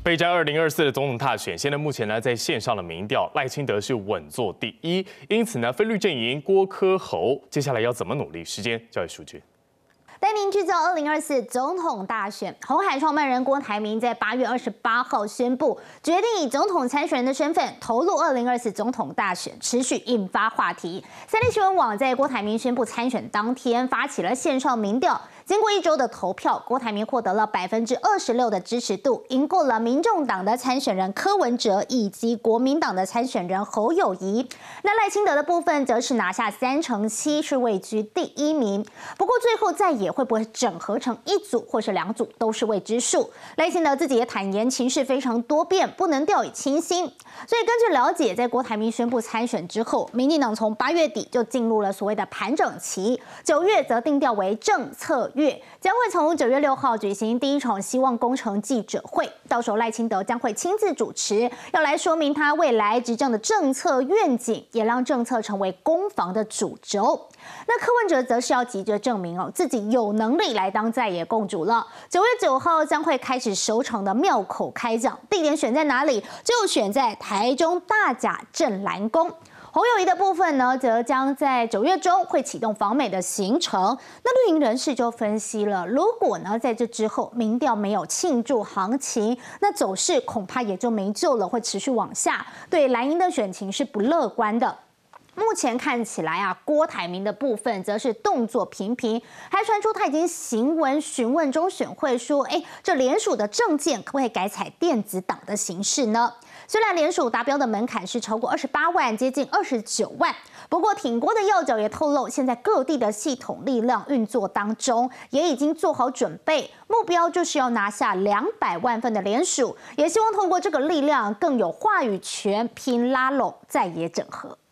备战2024的总统大选，现在目前呢在线上的民调，赖清德是稳坐第一，因此呢，非绿阵营郭柯侯接下来要怎么努力？时间交给数据。 带您聚焦2024总统大选，鸿海创办人郭台铭在8月28号宣布，决定以总统参选人的身份投入2024总统大选，持续引发话题。三立新闻网在郭台铭宣布参选当天发起了线上民调，经过1周的投票，郭台铭获得了26%的支持度，赢过了民众党的参选人柯文哲以及国民党的参选人侯友宜。那赖清德的部分则是拿下7%，是位居第1名。不过最后再也会不会整合成一组或是2组都是未知数。赖清德自己也坦言，情势非常多变，不能掉以轻心。所以根据了解，在郭台铭宣布参选之后，民进党从8月底就进入了所谓的盘整期，9月则定调为政策月，将会从9月6号举行第一场希望工程记者会，到时候赖清德将会亲自主持，要来说明他未来执政的政策愿景，也让政策成为攻防的主轴。那柯文哲则是要急着证明自己有能力来当在野共主了。9月9号将会开始首场的庙口开讲，地点选在哪里？就选在台中大甲镇澜宫。侯友宜的部分呢，则将在9月中会启动访美的行程。那绿营人士就分析了，如果呢在这之后民调没有庆祝行情，那走势恐怕也就没救了，会持续往下，对蓝营的选情是不乐观的。目前看起来郭台铭的部分则是动作频频，还传出他已经行文询问中选会说，这联署的政见可不可以改采电子档的形式呢？虽然联署达标的门槛是超过28万，接近29万，不过挺郭的要角也透露，现在各地的系统力量运作当中，也已经做好准备，目标就是要拿下200万份的联署，也希望透过这个力量更有话语权，拼拉拢在野整合。